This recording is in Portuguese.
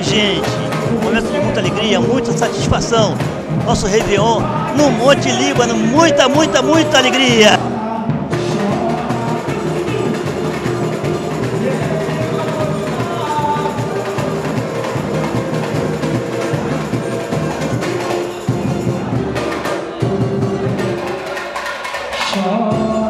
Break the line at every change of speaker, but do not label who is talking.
Bem, gente, momento de muita alegria, muita satisfação. Nosso Réveillon no Monte Líbano, muita, muita, muita alegria.
Oh